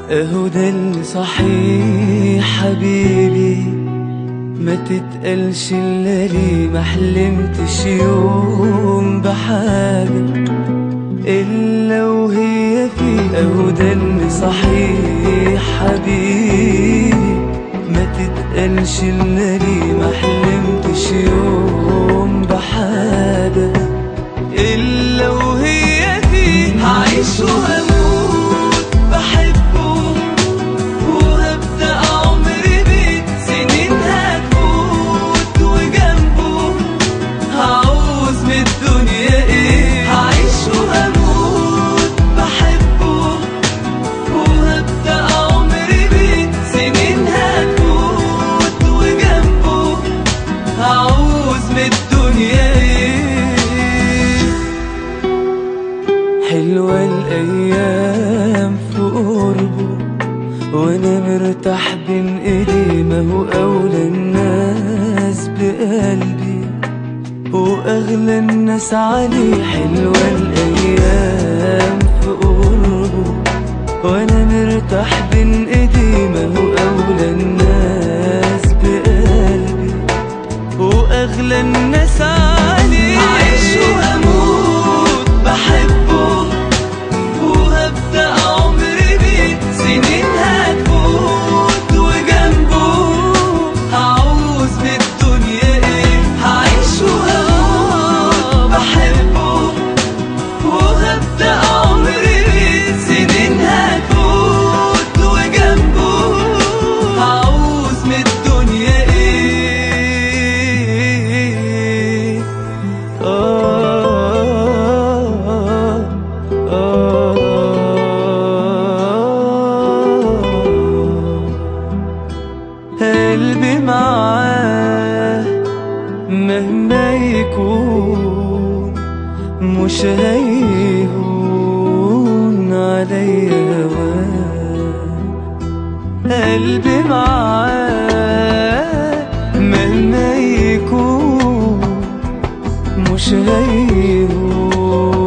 اهو ده اللي صحيح حبيبي، ما تتقلش الا ليه، ما حلمتش يوم بحاجة الا وهي فيه. اهو ده اللي صحيح حبيبي، ما تتقلش الا ليه، ما حلمتش يوم بحاجة الا وهي فيه. هعيش وهموت بحبه وهبدأ عمري بيه، سنين هتفوت وجنبه هعوز من الدنيا ايه. هعيش وهموت بحبه وهبدأ عمري بيه، سنين هتفوت وجنبه هعوز من الدنيا ايه. حلوة الأيام في قربه وأنا مرتاح بين إيديه، ما هو أولى الناس بقلبي وأغلى الناس عليه. حلوة الأيام في قربه وأنا مرتاح بين إيديه، ما هو أولى الناس بقلبي وأغلى الناس عليه. هعيش وأموت بحبه وهبدأ عمري بيه، سنين هتفوت وجنبه هعوز من الدنيا ايه. هعيش وهموت بحبه وهبدأ عمري بيه، سنين هتفوت وجنبه هعوز من الدنيا ايه. قلبي معاه مهما يكون مش هيهون عليا هواه. قلبي معاه مهما يكون مش هيهون